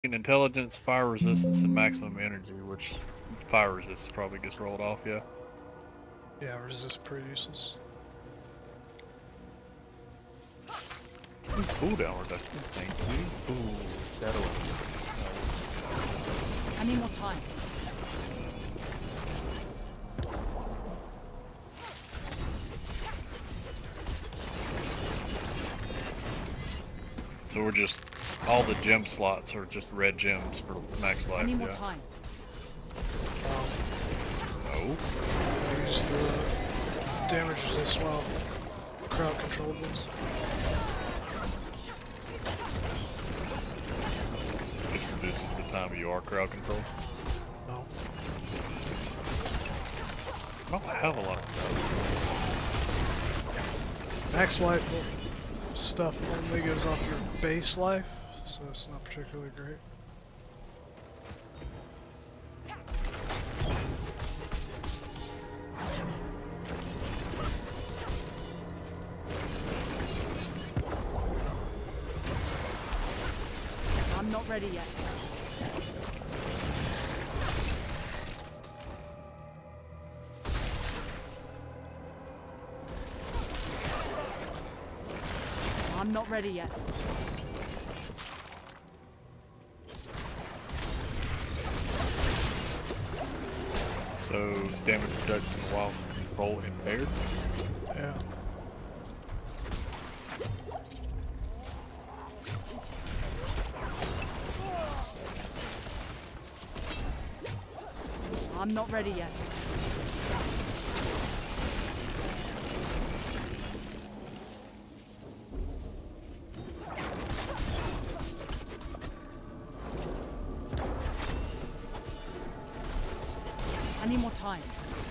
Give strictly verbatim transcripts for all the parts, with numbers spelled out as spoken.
Intelligence, fire resistance, and maximum energy, which fire resistance probably gets rolled off, yeah. Yeah, resist pretty useless. Cooldown reduction, thank you. Ooh, that'll... I need more time. So we're just... all the gem slots are just red gems for max life, I need more yeah. time. No. Use the damage resist while crowd controlled ones. Just reduces the time you are crowd control. No. I don't have a lot of crowd. Max life stuff only goes off your base life, so it's not particularly great. I'm not ready yet. I'm not ready yet. So, damage reduction while control impaired? Yeah. I'm not ready yet. I need more time.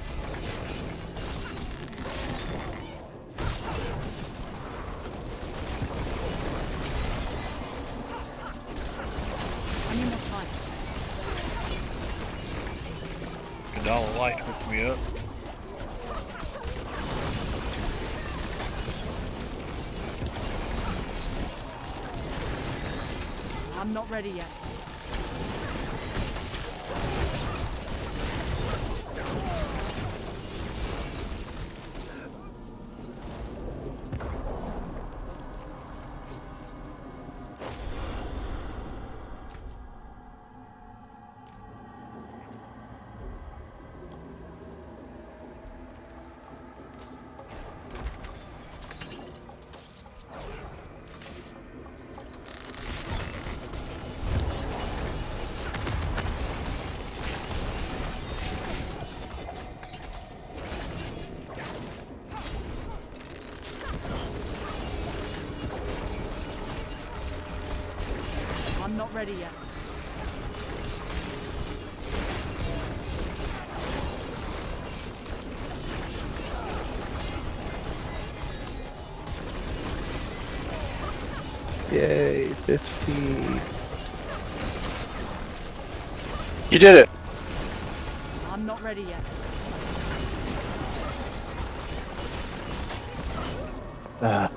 I need more time. Kadala Light hooked me up. I'm not ready yet. I'm not ready yet. Yay, fifteen. You did it! I'm not ready yet. Ah.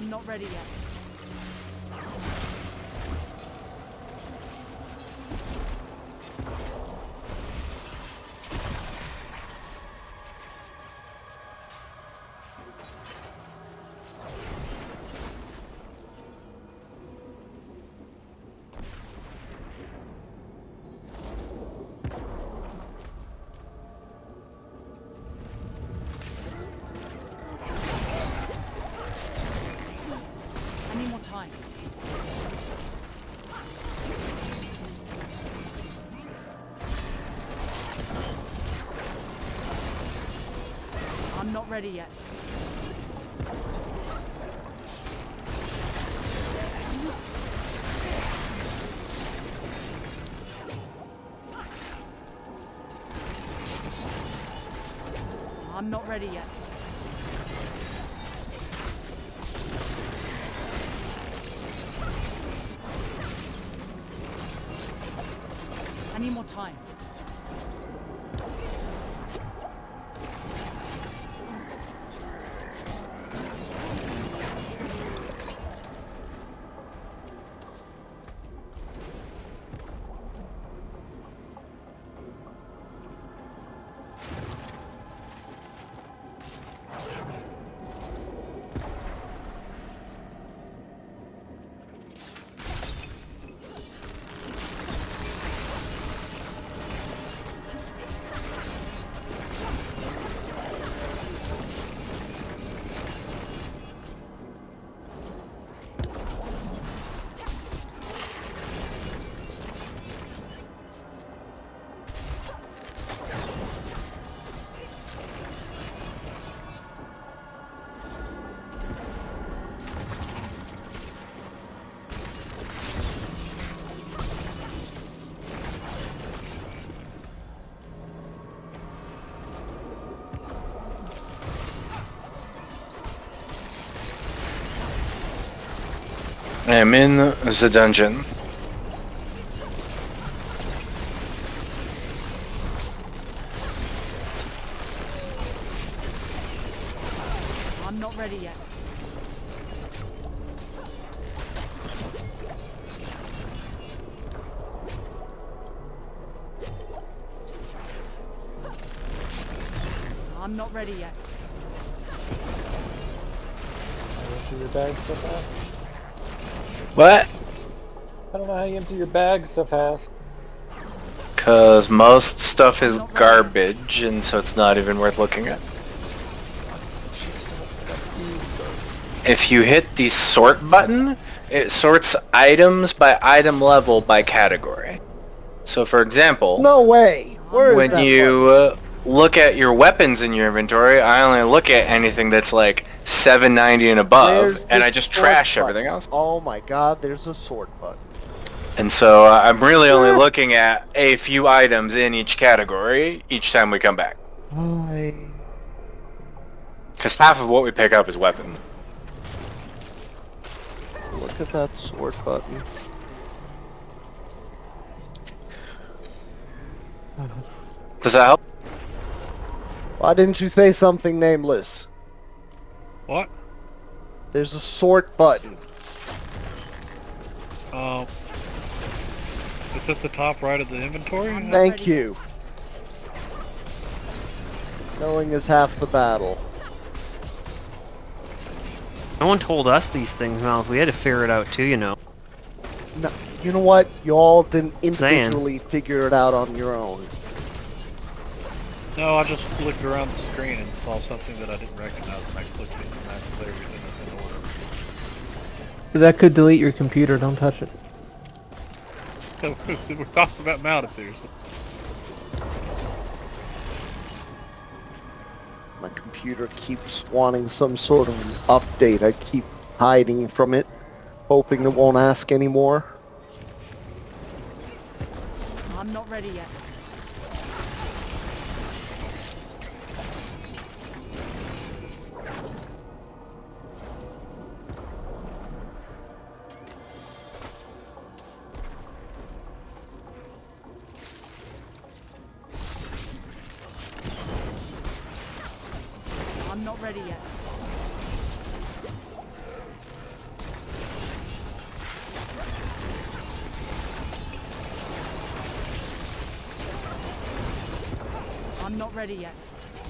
I'm not ready yet. I need more time. I'm not ready yet. I'm not ready yet. I need more time. I am in the dungeon. I'm not ready yet. I'm not ready yet. I empty your bag so fast. What? I don't know how you empty your bag so fast. Cause most stuff is garbage, and so it's not even worth looking at. If you hit the sort button, it sorts items by item level by category. So for example, No way! Where is when that you uh, look at your weapons in your inventory, I only look at anything that's like seven ninety and above, Where's and the I just sort trash button? everything else. Oh my god, there's a sort button. And so uh, I'm really only looking at a few items in each category each time we come back. I... Because half of what we pick up is weapon. Look at that sort button. Does that help? Why didn't you say something nameless? What? There's a sort button. Um, it's at the top right of the inventory. I'm not Thank ready yet. you. Knowing is half the battle. No one told us these things, Miles. We had to figure it out too, you know. No, you know what? You all didn't Saying. individually figure it out on your own. No, I just looked around the screen and saw something that I didn't recognize, and I clicked it, and actually everything was in order. That could delete your computer, don't touch it. We're talking about Maldives. My computer keeps wanting some sort of update. I keep hiding from it, hoping it won't ask anymore. I'm not ready yet. I'm not ready yet. I'm not ready yet.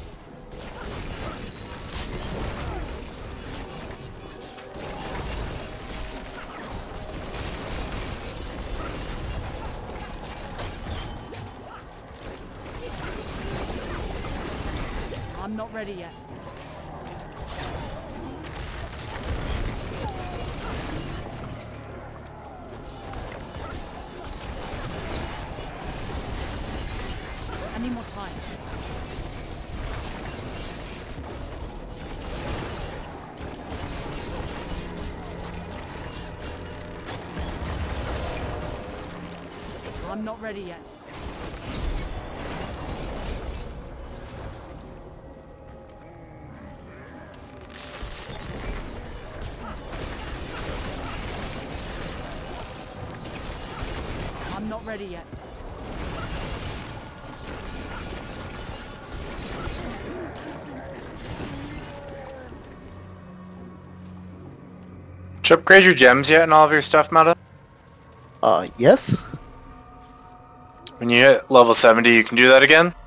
I'm not ready yet. I need more time. I'm not ready yet. I'm not ready yet. Did you upgrade your gems yet and all of your stuff, Meta? Uh, yes? When you hit level seventy, you can do that again?